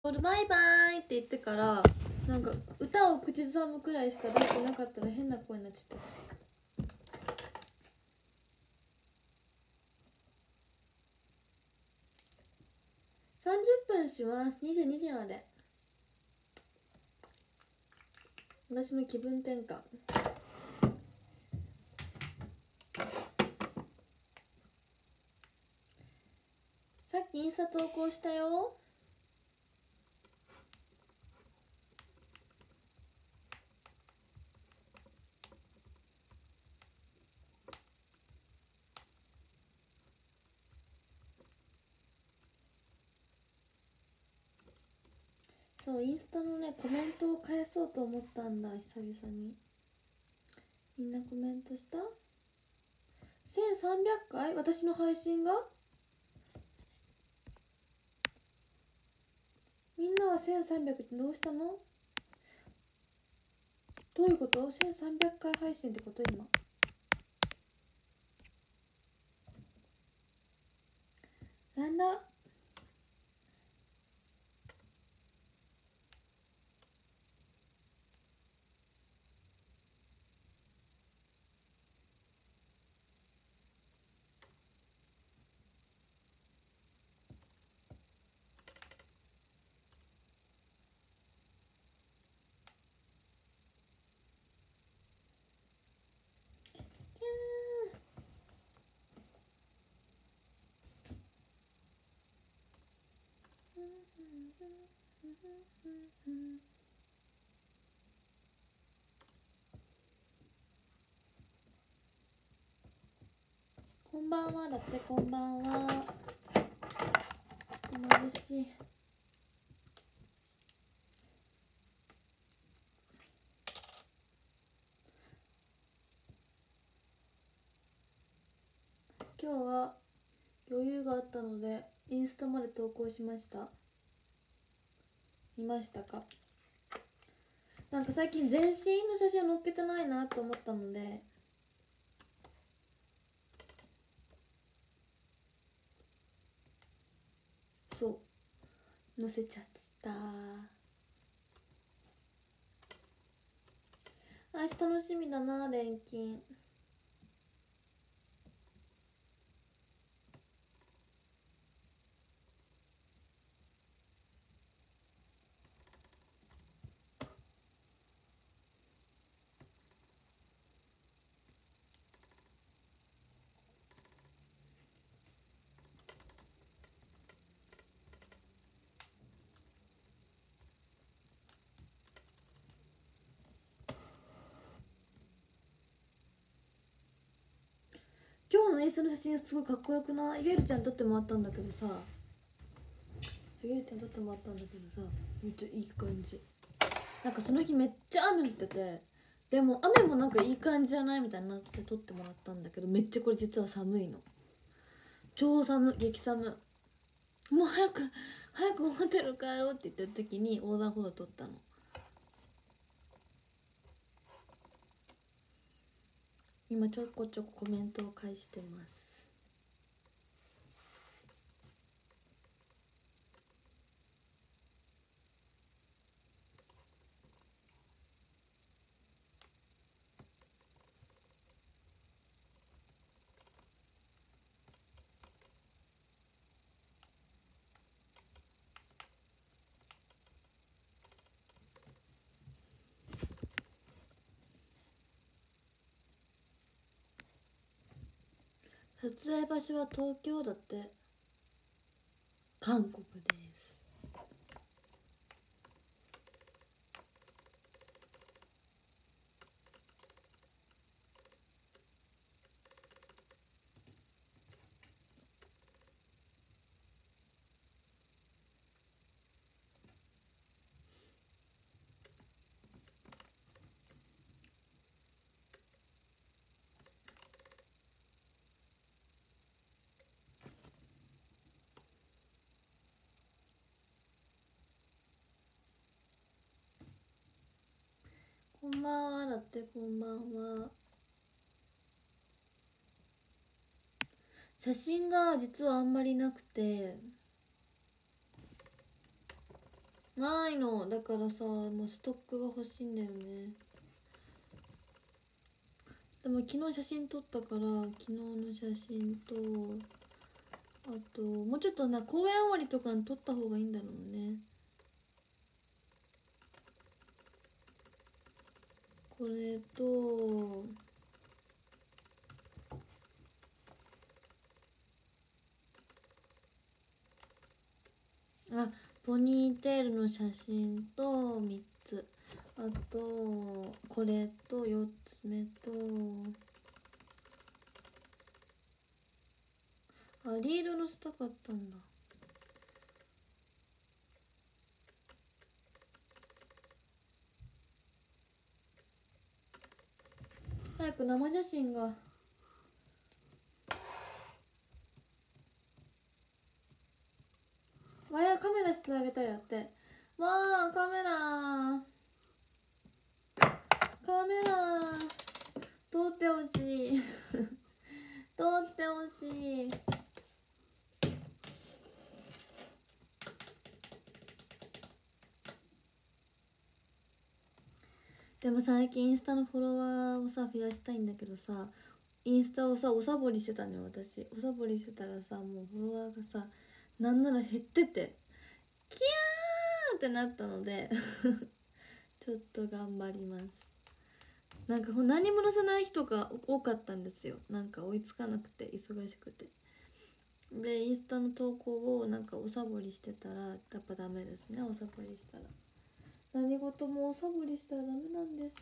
バイバイって言ってからなんか歌を口ずさむくらいしか出してなかったら変な声になっちゃった。30分します。22時まで。私の気分転換。さっきインスタ投稿したよ。そう、インスタのねコメントを返そうと思ったんだ。久々にみんなコメントした。1300回私の配信が。みんなは1300ってどうしたの？どういうこと？ 1300 回配信ってこと今。なんだ。じゃーこんばんはだって。こんばんは。ちょっと眩しい。今日は余裕があったのでインスタまで投稿しました。見ましたか？なんか最近全身の写真を載っけてないなと思ったので、そう載せちゃった。明日楽しみだな、連勤。今日のインスタの写真すごいかっこよくない？ゆえるちゃん撮ってもらったんだけどさ、ゆえるちゃん撮ってもらったんだけどさ、めっちゃいい感じ。なんかその日めっちゃ雨降ってて、でも雨もなんかいい感じじゃないみたいになって撮ってもらったんだけど、めっちゃこれ実は寒いの。超寒、激寒。もう早くホテル帰ろうって言ってる時に横断歩道撮ったの。今ちょこちょこコメントを返してます。撮影場所は東京だって。韓国です。こんばんはだって。こんばんは。写真が実はあんまりなくて、 ないのだからさ、もうストックが欲しいんだよね。でも昨日写真撮ったから、昨日の写真と、あともうちょっとな、公園終わりとかに撮った方がいいんだろうね。これとポニーテールの写真と3つ、あとこれと4つ目と、リールのしたかったんだ。早く生写真が。わや、カメラしてあげたいやって。わあ、カメラ通ってほしい通ってほしい。でも最近インスタのフォロワーをさ増やしたいんだけどさ、インスタをさおさぼりしてたのよ。私おさぼりしてたらさ、もうフォロワーがさなんなら減ってて、キャーってなったのでちょっと頑張ります。なんか何も載せない人が多かったんですよ。なんか追いつかなくて忙しくて。でインスタの投稿をなんかおさぼりしてたらやっぱダメですね。おさぼりしたら何事もおさぼりしたらダメなんです。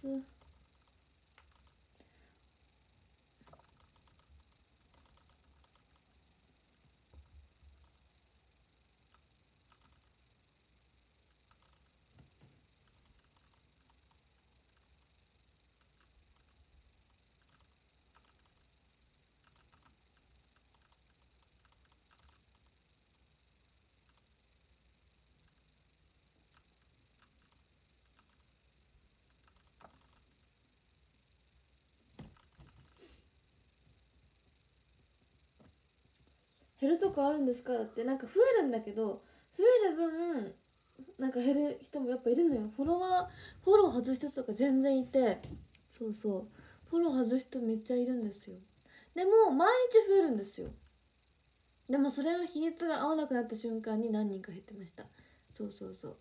減るとこあるんですからって、なんか増えるんだけど、増える分なんか減る人もやっぱいるのよ。フォロー外した人とか全然いて、そうそう、フォロー外す人めっちゃいるんですよ。でも毎日増えるんですよ。でもそれの比率が合わなくなった瞬間に何人か減ってました。そうそうそう、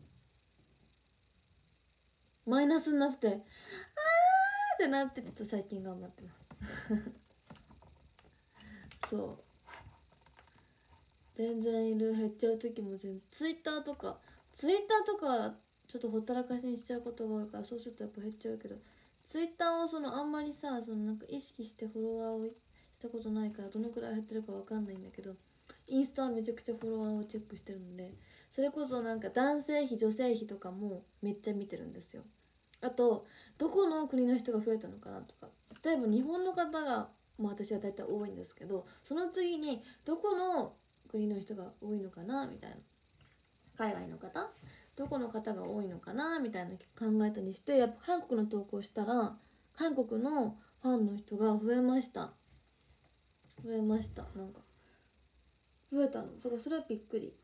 マイナスになってあーってなって、ちょっと最近頑張ってますそう全然いる。減っちゃう時も全然、ツイッターとかちょっとほったらかしにしちゃうことが多いから、そうするとやっぱ減っちゃうけど、ツイッターをあんまりさ、なんか意識してフォロワーをしたことないからどのくらい減ってるかわかんないんだけど、インスタはめちゃくちゃフォロワーをチェックしてるので、それこそなんか男性比女性比とかもめっちゃ見てるんですよ。あとどこの国の人が増えたのかなとか、例えば日本の方が、私は大体多いんですけど、その次にどこの国の人が多いのかなみたいな、海外の方どこの方が多いのかなみたいな考えたりして、やっぱ韓国の投稿したら韓国のファンの人が増えました。なんか増えたの。だからそれはびっくり。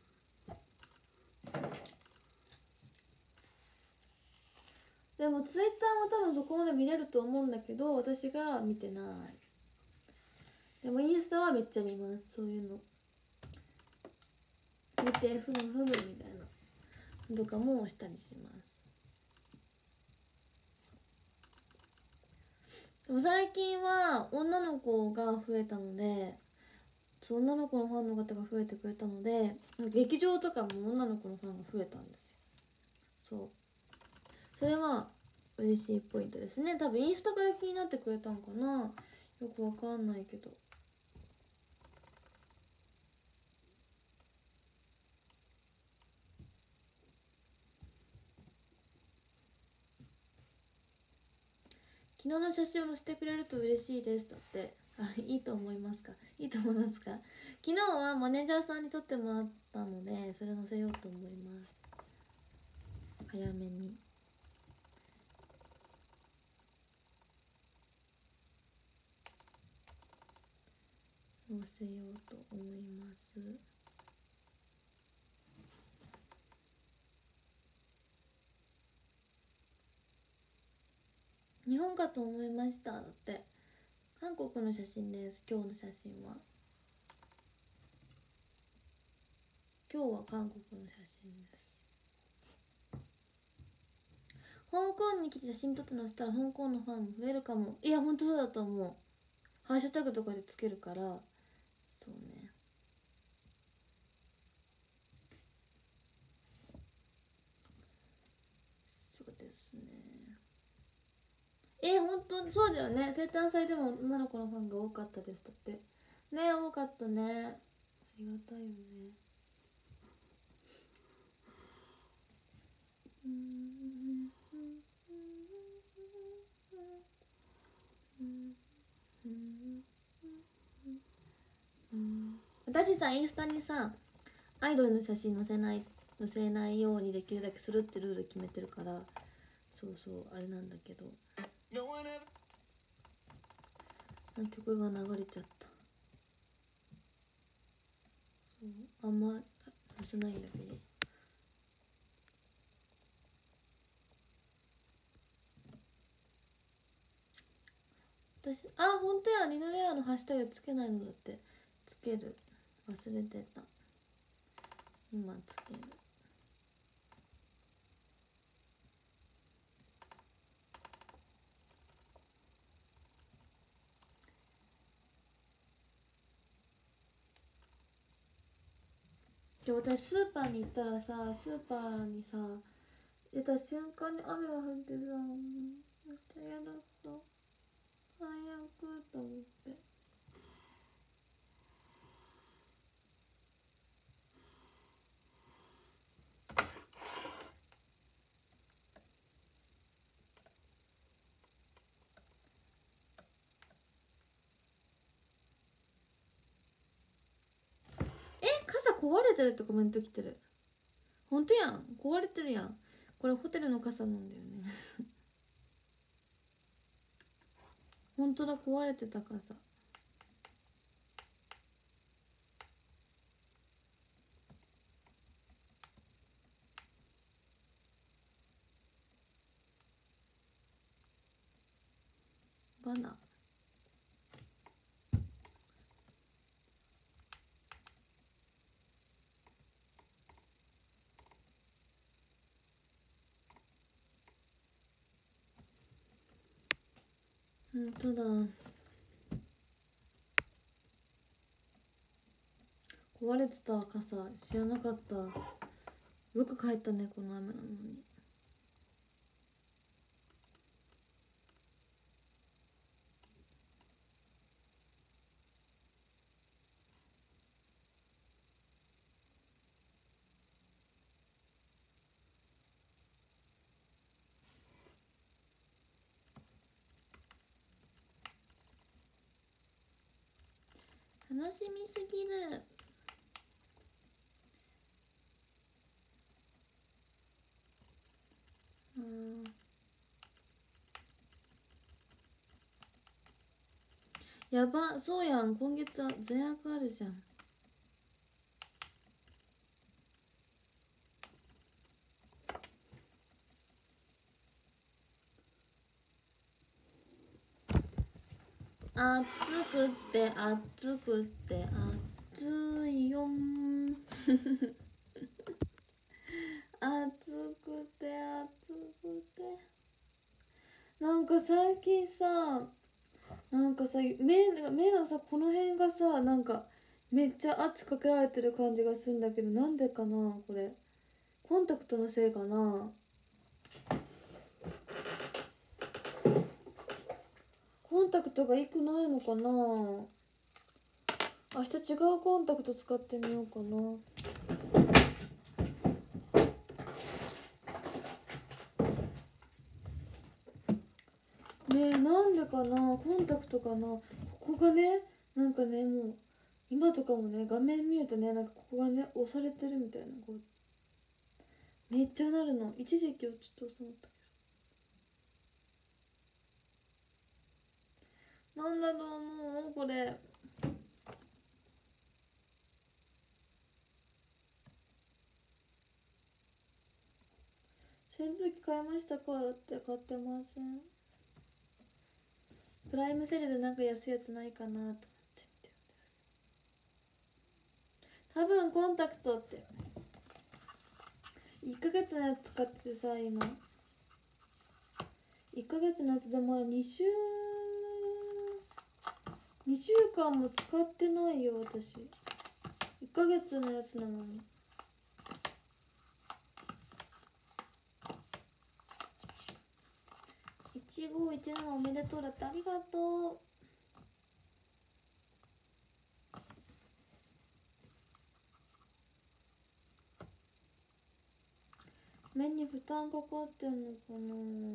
でもツイッターも多分そこまで見れると思うんだけど、私が見てない。でもインスタはめっちゃ見ます。そういうの見てふむふむみたいなとかもしたりします。でも最近は女の子が増えたので、女の子のファンの方が増えてくれたので、劇場とかも女の子のファンが増えたんですよ。そう、それは嬉しいポイントですね。多分インスタから気になってくれたんかな、よくわかんないけど。昨日の写真を載せてくれると嬉しいですだって。いいと思いますか？いいと思いますか？昨日はマネージャーさんに撮ってもらったので、それ載せようと思います。早めに載せようと思います。 日本かと思いましただって。韓国の写真です。今日の写真は韓国の写真です。香港に来て写真撮ってのしたら香港のファンも増えるかも。いやほんとそうだと思う。ハッシュタグとかでつけるから。そうね。そうですね。ほんとそうだよね。生誕祭でも女の子のファンが多かったですだってね。多かったね。ありがたいよね。私さインスタにさアイドルの写真載せないようにできるだけするってルール決めてるから、そうそうあれなんだけど、曲が流れちゃった。そうあんま載せないんだけど、私本当や、リノレアのハッシュタグつけないのだって。つける、忘れてた。今つける。私スーパーに行ったらさ、スーパーにさ出た瞬間に雨が降ってさ、めっちゃ嫌だった。最悪と思って。傘壊れてるってコメント来てる。ほんとやん、壊れてるやん。これホテルの傘なんだよねほんとだ、壊れてた傘。バナほんとだ、壊れてた傘。知らなかった。よく帰ったね、この雨なのに。楽しみすぎる。やば、そうやん、今月は善悪あるじゃん。暑くて暑くて暑いよん暑くて暑くて。なんか最近さ、なんかさ、目のさこの辺がさ、なんかめっちゃ圧かけられてる感じがするんだけど、なんでかなこれ。コンタクトのせいかな。コンタクトがいくないのかな。明日違うコンタクト使ってみようかな。ねえ、なんでかな、コンタクトかな。ここがね、なんかね、もう今とかもね、画面見るとね、なんかここがね押されてるみたいな、こうめっちゃなるの。一時期はちょっとそう思ったけど、なんだと思うこれ。扇風機買いましたからって買ってません。 プライムセールでなんか安いやつないかなと思って見てるんですけど、多分コンタクトって1ヶ月のやつ使っててさ、今1ヶ月のやつでまだ2週間も使ってないよ私。1ヶ月のやつなのに。1517おめでとうだって、ありがとう。目に負担かかってんのかな。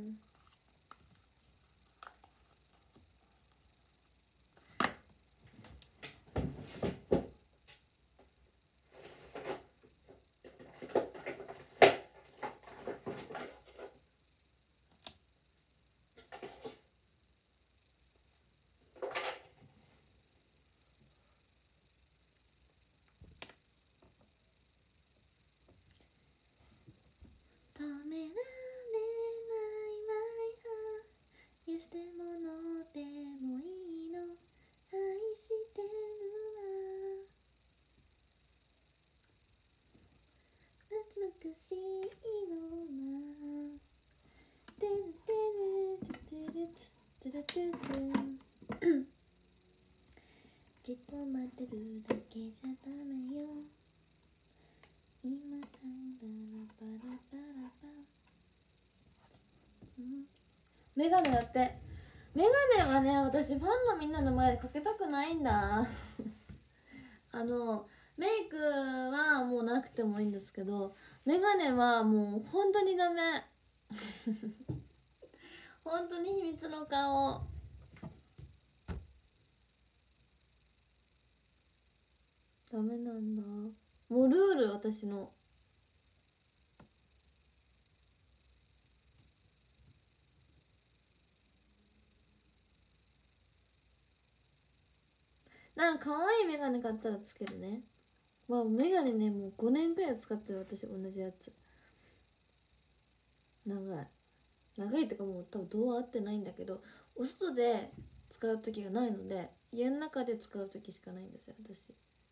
止められない My heart いつでものでもいいの、愛してるわ、懐かしいのな、てるてるてるてるてるてるじっと待ってるだけじゃダメよ、今からバラバラバラ、メガネだって。メガネはね、私ファンのみんなの前でかけたくないんだメイクはもうなくてもいいんですけど、メガネはもう本当にダメ本当に秘密の顔。ダメなんだ、もうルール、私の。なんか可愛いメガネ買ったらつけるね。まあメガネね、もう5年くらい使ってる私、同じやつ。長いってかもう多分度は合ってないんだけど、お外で使う時がないので家の中で使う時しかないんですよ私。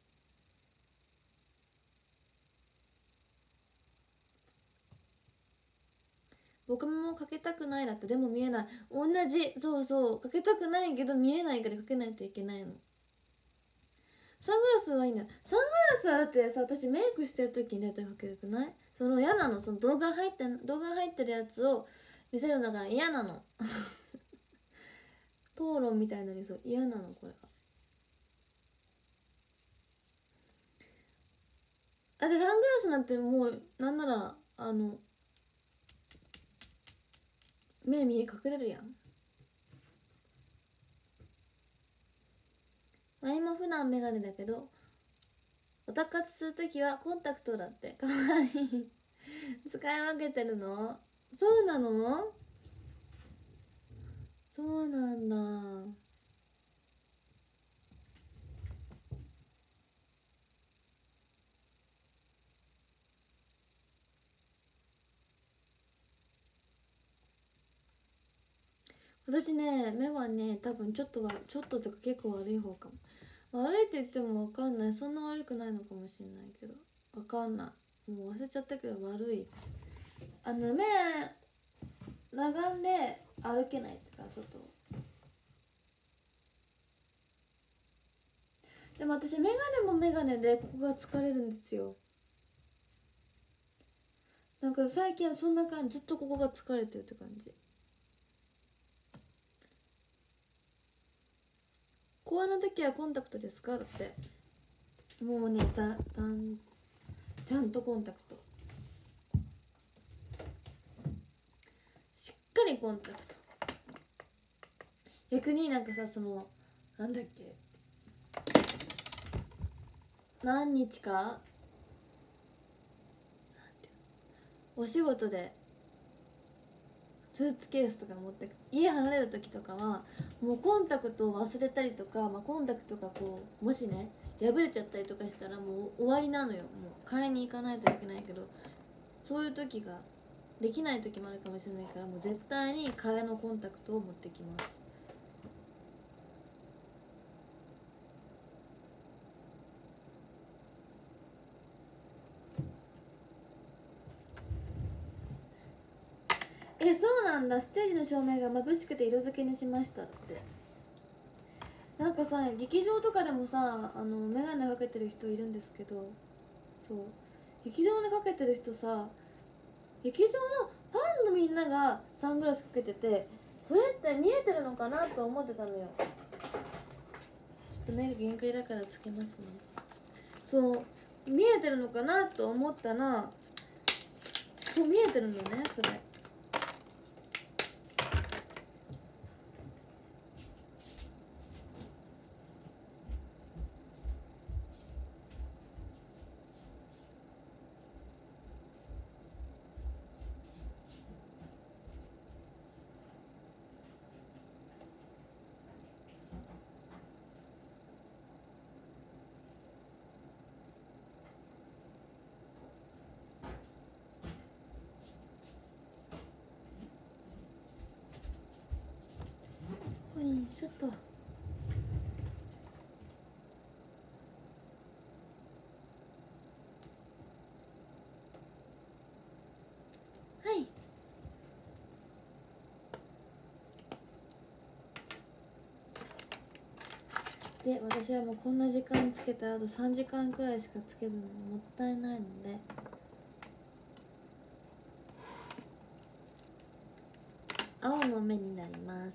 僕もかけたくないだって、でも見えない。同じ、そうそう、かけたくないけど見えないからかけないといけないの。サングラスはいいんだ。サングラスはだってさ、私メイクしてる時に大体かけるくない？その嫌なの、その動画入ってるやつを見せるのが嫌なの討論みたいなにそう嫌なのこれが。あ、でサングラスなんてもうなんなら目隠れるやん。今普段メガネだけどオタ活するときはコンタクトだって。かわいい使い分けてるの？そうなの？そうなんだ。私ね、目はね、多分ちょっととか結構悪い方かも。悪いって言っても分かんない。そんな悪くないのかもしれないけど、分かんない。もう忘れちゃったけど悪いです。目裸眼で歩けないっていうか、外。でも私メガネもメガネでここが疲れるんですよ。なんか最近はそんな感じ、ずっとここが疲れてるって感じ。コアの時はコンタクトですか？だってもうね、ちゃんとコンタクト、しっかりコンタクト。逆になんかさ、なんだっけ、何日かお仕事でスーツケースとか持って家離れる時とかはもうコンタクトを忘れたりとか、コンタクトがもしね破れちゃったりとかしたらもう終わりなのよ。もう買いに行かないといけないけど、そういう時ができない時もあるかもしれないから、もう絶対に替えのコンタクトを持ってきます。 そうなんだ。ステージの照明が眩しくて色付けにしましたって。なんかさ、劇場とかでもさ、眼鏡かけてる人いるんですけど、そう、劇場でかけてる人さ、劇場のファンのみんながサングラスかけてて、それって見えてるのかなと思ってたのよ。ちょっと目が限界だからつけますね。そう、見えてるのかなと思ったら、そう見えてるのね、それ。よいしょと。はい。で、私はもうこんな時間つけたらあと3時間くらいしかつけずにもったいないので、青の目になります。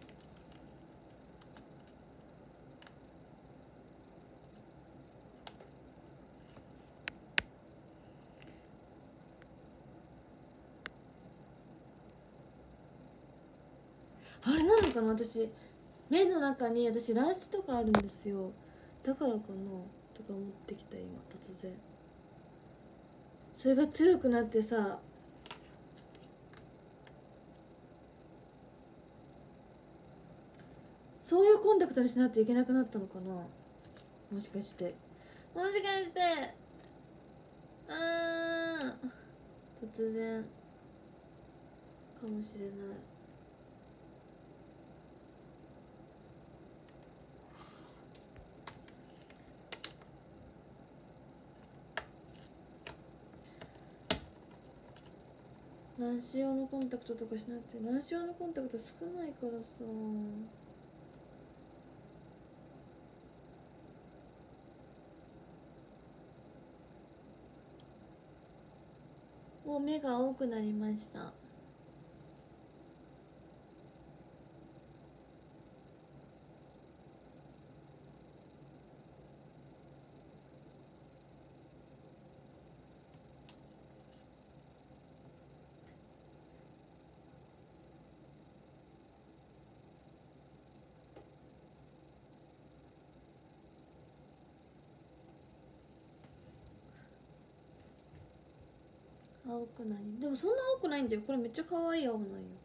あれなのかな、私目の中に乱視とかあるんですよ。だからかなとか思ってきた今突然。それが強くなってさ、そういうコンタクトにしないといけなくなったのかな、もしかして。もしかして突然かもしれない。乱視用のコンタクトとかしないと。乱視用のコンタクト少ないからさ。もう目が多くなりました。青くなり、でもそんな青くないんだよ。これめっちゃ可愛い青なんよ。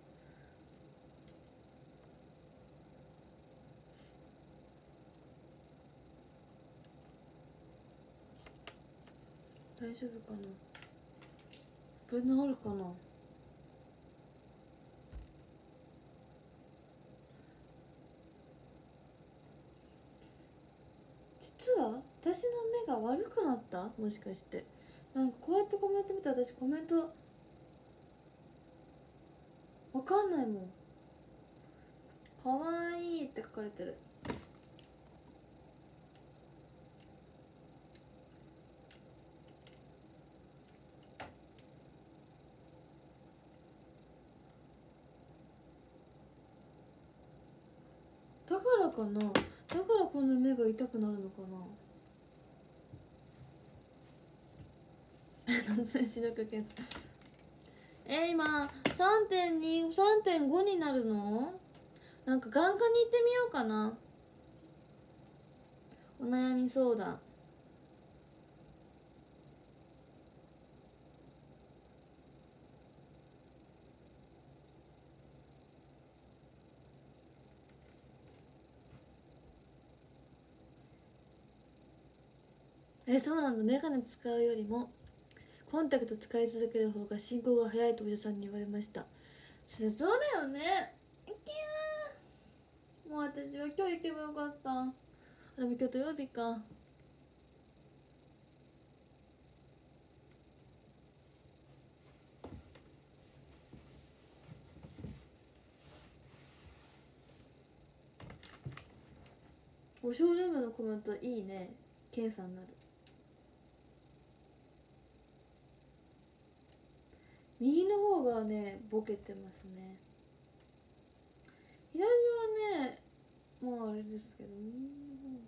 大丈夫かな、これ治るかな。実は私の目が悪くなった、もしかして。なんかこうやってコメント見たら、私コメントわかんないもん。かわいいって書かれてる。だからかな、だからこんな目が痛くなるのかな。突然視力検査。今 3.2、3.5 になるの。なんか眼科に行ってみようかな。お悩み相談。そうなんだ。メガネ使うよりもコンタクト使い続ける方が進行が早いとお医者さんに言われました。そうだよね。いけー、もう私は今日行けばよかった。でも今日土曜日か。 おショールームのコメントいいね。ケンさんになる。右の方がねボケてますね。左はねまああれですけど、右の方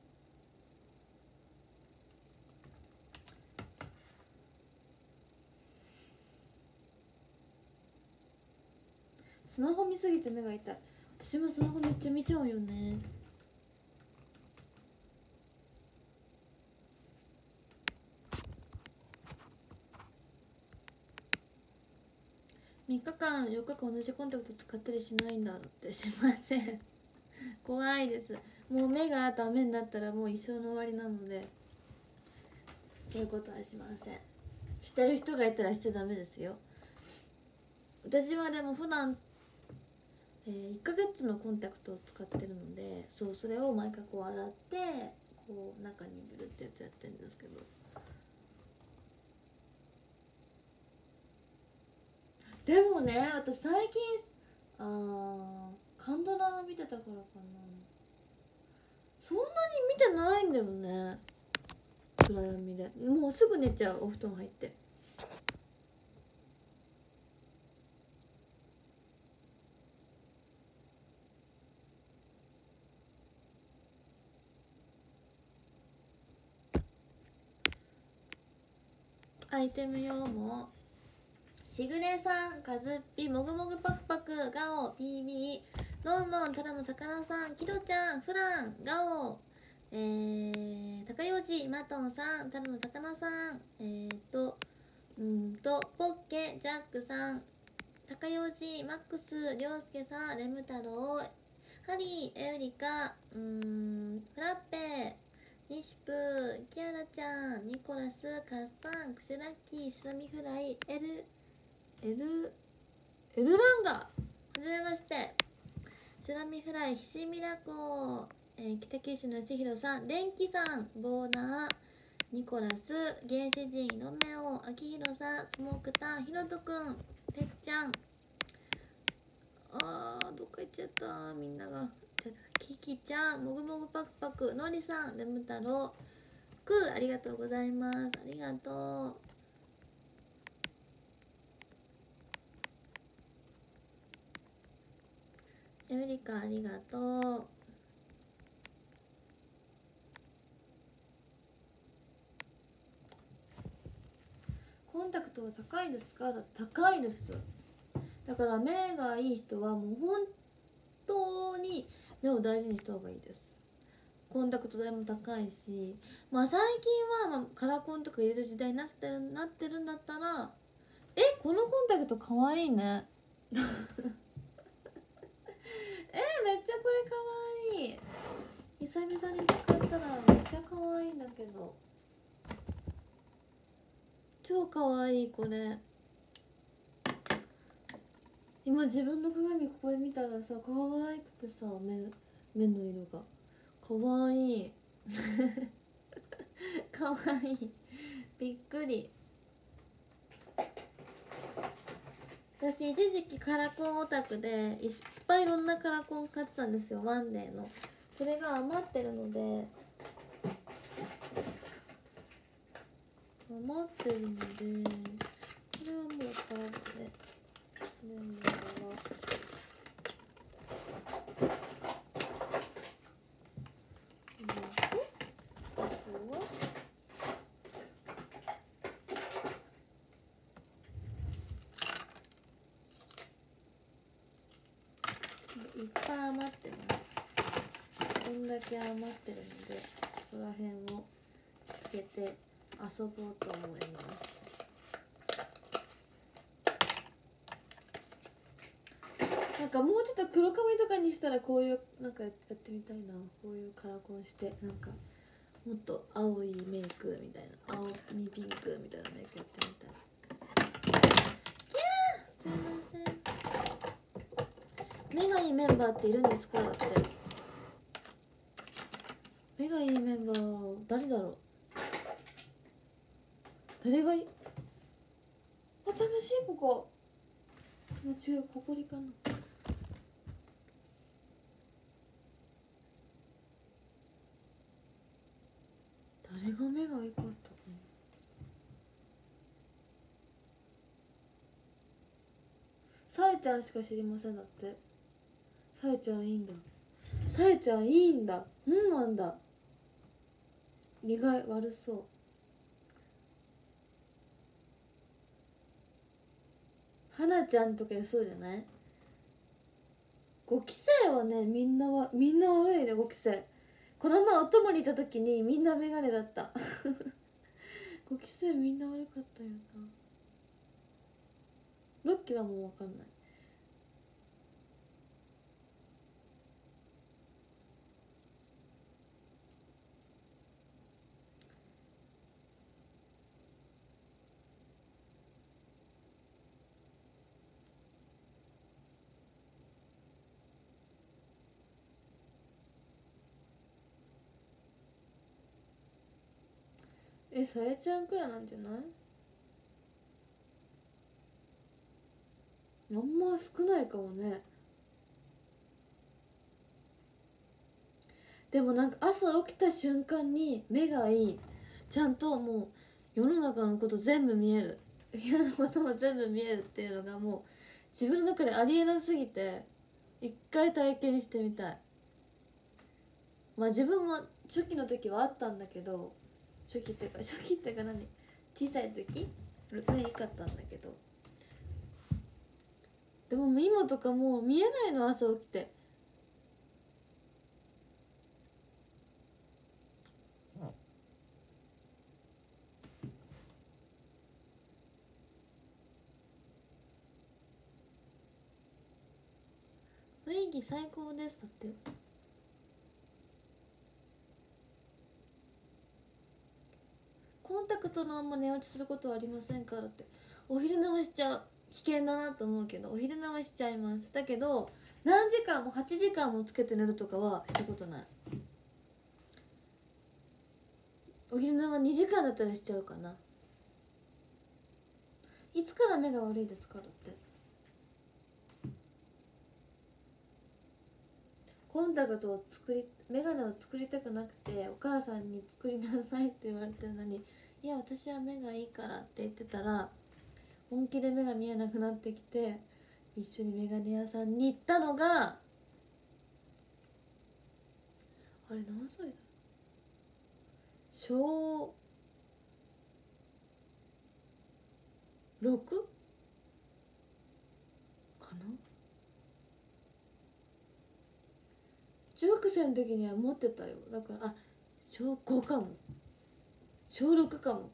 スマホ見すぎて目が痛い。私もスマホめっちゃ見ちゃうよね。3日間4日間同じコンタクト使ったりしないんだって。しません怖いです。もう目がダメになったらもう一生の終わりなので、そういうことはしません。してる人がいたらしちゃダメですよ。私はでも普段1ヶ月のコンタクトを使ってるので、そうそれを毎回こう洗ってこう中に入れるってやつやってるんですけど、でもね私最近カンドラ見てたからかな、そんなに見てないんだよね。暗闇でもうすぐ寝ちゃう、お布団入って。アイテム用もしぐれさん、かずっぴ、もぐもぐパクパク、ガオ、PB、ロンロン、ただの魚さん、キドちゃん、フラン、ガオ、高吉、マトンさん、ただの魚さん、ポッケ、ジャックさん、高吉、マックス、りょうすけさん、レム太郎、ハリー、エウリカ、フラッペ、ニシプ、キアラちゃん、ニコラス、カッサン、クシュラッキー、シラミフライ、エルランガ、はじめまして。シラミフライ、ひしみらこ、北九州のよしひろさん、電気さん、ボーナー、ニコラス、原始人、ロメオ、あきひろさん、スモークタン、ひろとくん、てっちゃん、どっか行っちゃった、みんなが。キキちゃん、もぐもぐパクパク、のりさん、レム太郎、くー、ありがとうございます。ありがとう。エウリカ、ありがとう。コンタクトは高いですか？だって高いです。だから目がいい人はもう本当に目を大事にした方がいいです。コンタクト代も高いし、まあ最近はカラコンとか入れる時代になってるんだったら、このコンタクトかわいいねめっちゃこれかわいい。久々に使ったらめっちゃかわいいんだけど、超かわいいこれ。今自分の鏡ここで見たらさ、可愛くてさ、目の色が可愛い可愛いびっくり。私一時期カラコンオタクでいっぱいいろんなカラコン買ってたんですよ、ワンデーの。それが余ってるのでこれはもうカラーで、これはいっぱい余ってます。こんだけ余ってるのでここら辺をつけて遊ぼうと思います。なんかもうちょっと黒髪とかにしたらこういうなんかやってみたいな。こういうカラコンしてなんかもっと青いメイクみたいな、青みピンクみたいなメイクやってみたい。すいません。目がいいメンバーっているんですか？だって目がいいメンバー誰だろう。誰がいい？楽しい。ここもう違う、ここりかな。 さえちゃんしか知りませんだって。さえちゃんいいんだ。さえちゃんいいんだ。なんだ。意外悪そう。はなちゃんとかそうじゃない？5期生はね、みんな悪いね。5期生この前お供にいた時にみんなメガネだった5期生みんな悪かったよな。6期はもう分かんない。さえちゃんくらいなんじゃない？あんま少ないかもね。でもなんか朝起きた瞬間に目がいい。ちゃんともう世の中のこと全部見える。部屋のことも全部見えるっていうのがもう自分の中でありえなすぎて、一回体験してみたい。まあ自分も初期の時はあったんだけど、初期っていうか何、小さい時目いかったんだけど、でも今とかもう見えないの。朝起きて雰囲気最高ですだって。コンタクトのまま寝落ちすることはありませんからって。お昼寝はしちゃう。危険だなと思うけどお昼寝はしちゃいます。だけど何時間も8時間もつけて寝るとかはしたことない。お昼寝は2時間だったらしちゃうかな。いつから目が悪いですからって。コンタクトをメガネを作りたくなくてお母さんに作りなさいって言われてるのに、いや私は目がいいからって言ってたら本気で目が見えなくなってきて、一緒にメガネ屋さんに行ったのが、あれ何歳だ、小 6? かな。中学生の時には持ってたよ。だから小5かも、小6かも。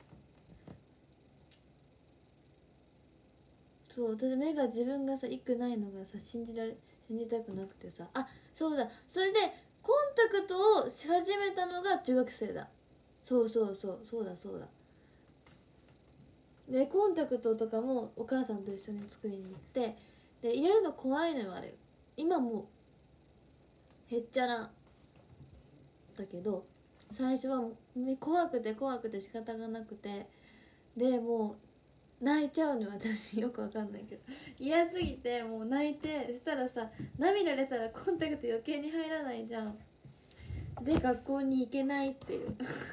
そう、私目が自分がさいくないのがさ信じたくなくてさ、そうだ、それでコンタクトをし始めたのが中学生だ。そうだ。でコンタクトとかもお母さんと一緒に作りに行って、で入れるの怖いのよあれ。今もうへっちゃらだけど、最初は怖くて仕方がなくて、でもう泣いちゃうのよ私。よくわかんないけど嫌すぎてもう泣いて、そしたらさ涙出たらコンタクト余計に入らないじゃん。で学校に行けないっていう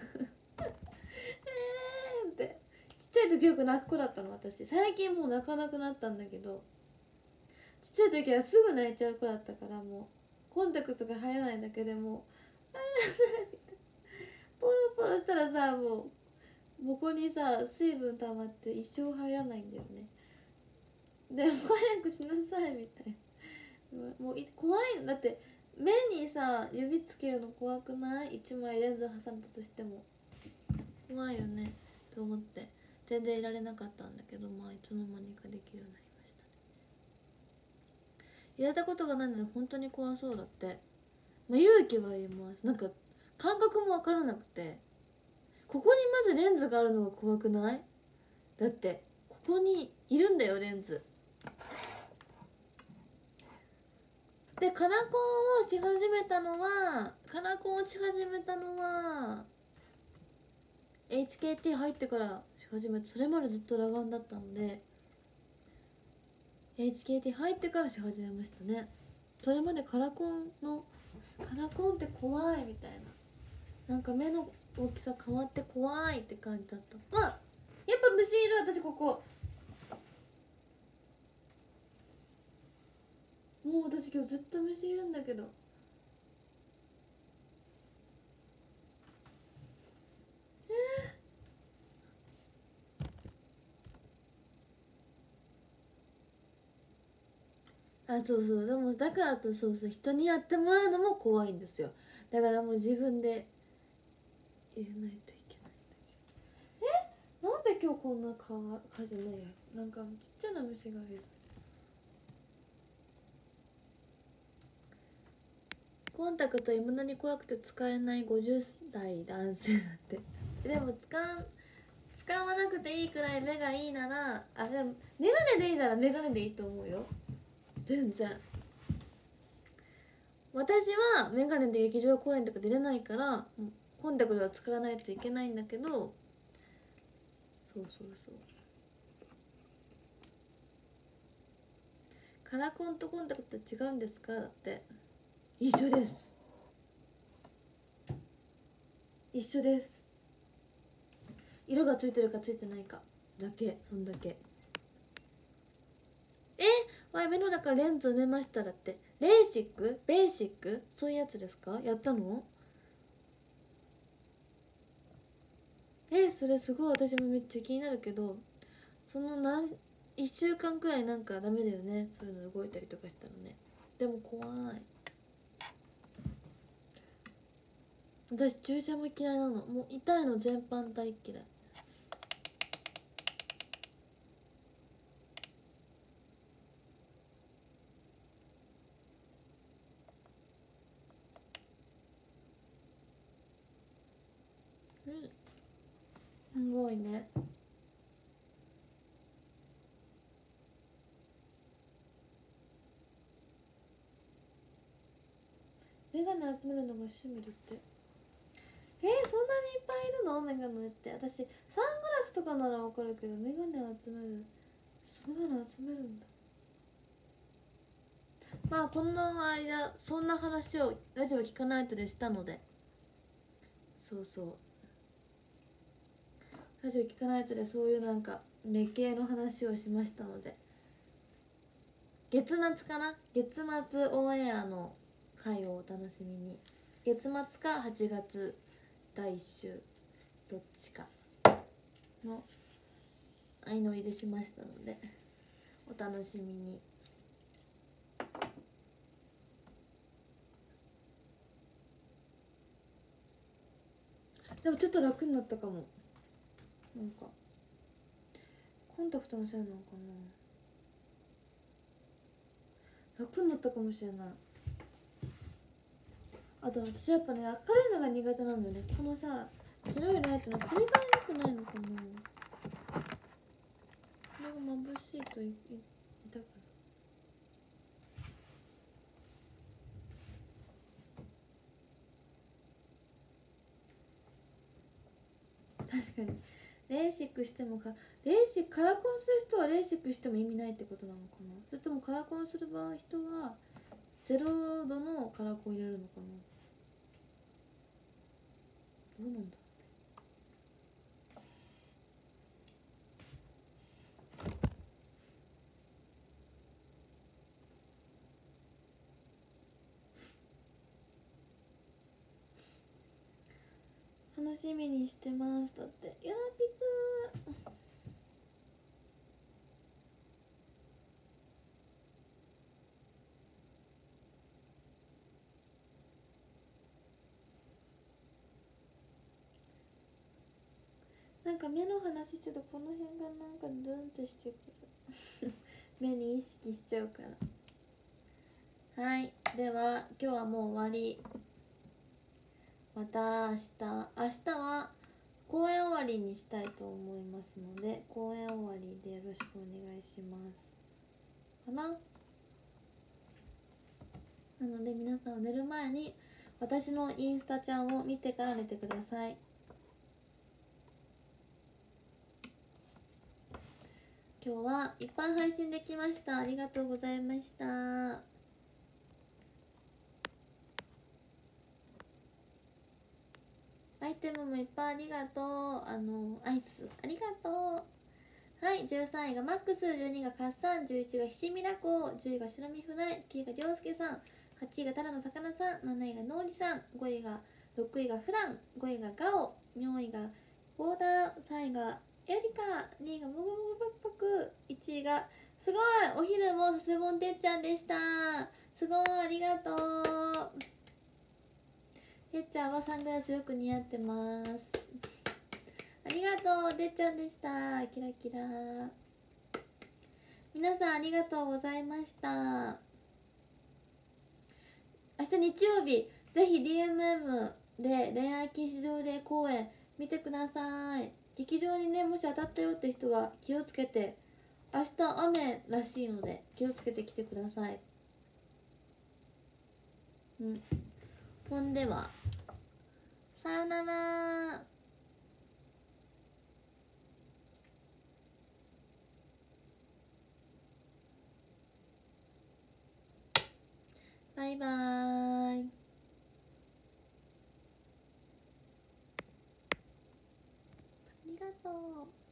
ってちっちゃい時よく泣く子だったの私。最近もう泣かなくなったんだけど、ちっちゃい時はすぐ泣いちゃう子だったから、もうコンタクトが入らないだけでもうポロポロしたらさ、もうここにさ水分溜まって一生入らないんだよね。でも早くしなさいみたいな。もう怖いのだって。目にさ指つけるの怖くない？1枚レンズ挟んだとしても怖いよねと思って全然いられなかったんだけど、いつの間にかできるようになりましたね。やれたことがないので本当に怖そうだって。勇気はいます。なんか感覚も分からなくて、ここにまずレンズがあるのが怖くない？だってここにいるんだよレンズで。カラコンをし始めたのは HKT 入ってからし始めて、それまでずっと裸眼だったので HKT 入ってからし始めましたね。それまでカラコンって怖いみたいな、なんか目の大きさ変わって怖いって感じだった。やっぱ虫いる私ここ。 もう私今日ずっと虫いるんだけど。あ、そうそう、でもだからとそうそう、人にやってもらうのも怖いんですよ。だからもう自分で入れないといけないんだけど。なんで今日こんな数ね、なんかちっちゃな虫がいる。コンタクトいまだに怖くて使えない50代男性だって。でも使わなくていいくらい目がいいなら、あ、でもメガネでいいならメガネでいいと思うよ、全然。私はメガネで劇場公演とか出れないからコンタクトは使わないといけないんだけど、そうそうそう、カラコンとコンタクト違うんですか？だって。一緒です、一緒です。色がついてるかついてないかだけ、そんだけ。わい、目の中レンズ埋めました。だって。レーシックベーシックそういうやつですか？やったの？それすごい私もめっちゃ気になるけど、その1週間くらいなんかダメだよね、そういうの動いたりとかしたらね。でも怖い。私注射も嫌いなの。もう痛いの全般大っ嫌い。うん、すごいね。メガネ集めるのが趣味だって。そんなにいっぱいいるの？メガネって。私サングラスとかならわかるけど、メガネ集める、メガネ集めるんだ。まあこの間そんな話をラジオ聞かないとでしたので、そうそう、ラジオ聞かないとでそういうなんか寝系の話をしましたので、月末かな、月末オンエアの回をお楽しみに。月末か8月第1週どっちかの相乗りでしましたのでお楽しみに。でもちょっと楽になったかも。なんかコンタクトのせいなのかな、楽になったかもしれない。あと私やっぱね、明るいのが苦手なんだよね。このさ、白いライトのこれが良くないのかな。これが眩しいといたかな。確かにレーシックしてもカラコンする人はレーシックしても意味ないってことなのかな。それともカラコンする場合人は0度のカラコン入れるのかな。どうなんだ。楽しみにしてます。だってやらぴくなんか目の話してるとこの辺がなんかドゥンってしてくる目に意識しちゃうから。はい、では今日はもう終わり。また明日は公演終わりにしたいと思いますので、公演終わりでよろしくお願いしますかな。なので皆さんは寝る前に私のインスタちゃんを見てから寝てください。今日はいっぱい配信できました。ありがとうございました。アイテムもいっぱいありがとう。アイスありがとう。 はい、13位がマックス、12位がカッサン、11位がひしみらこ、10位が白身フライ、9位がりょうすけさん、8位がただの魚さん、7位がのうりさん、5位が6位がフラン、5位がガオ、4位がボーダー、3位がエリカ、2位がもぐもぐパクパク、1位がすごいお昼もさすぼんてっちゃんでした。すごい、ありがとう。てっちゃんはサングラスよく似合ってます。ありがとう、てっちゃんでした。キラキラ。皆さんありがとうございました。明日日曜日、ぜひ DMM で恋愛禁止条例公演見てください。劇場にね、もし当たったよって人は気をつけて。明日雨らしいので気をつけてきてください。ほんではさよなら。バイバーイ。ありがとう。